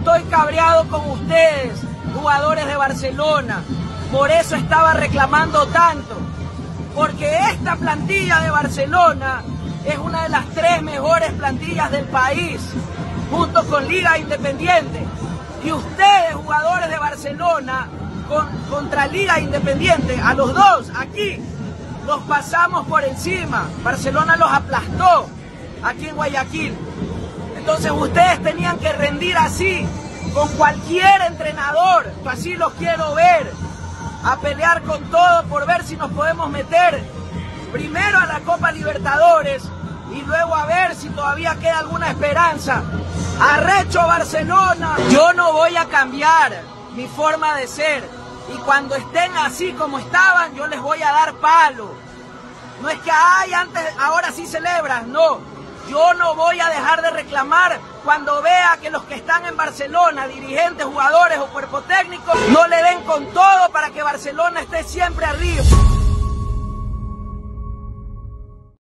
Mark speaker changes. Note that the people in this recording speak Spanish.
Speaker 1: estoy cabreado con ustedes, jugadores de Barcelona. Por eso estaba reclamando tanto. Porque esta plantilla de Barcelona es una de las 3 mejores plantillas del país, junto con Liga Independiente. Y ustedes, jugadores de Barcelona, contra Liga Independiente, a los dos aquí, los pasamos por encima. Barcelona los aplastó aquí en Guayaquil. Entonces ustedes tenían que rendir así, con cualquier entrenador. Así los quiero ver, a pelear con todo por ver si nos podemos meter primero a la Copa Libertadores y luego a ver si todavía queda alguna esperanza. ¡Arrecho Barcelona! Yo no voy a cambiar mi forma de ser, y cuando estén así como estaban, yo les voy a dar palo. No es que ahora sí celebran, no. Yo no voy a dejar de reclamar cuando vea que los que están en Barcelona, dirigentes, jugadores o cuerpo técnico, no le den con todo para que Barcelona esté siempre arriba.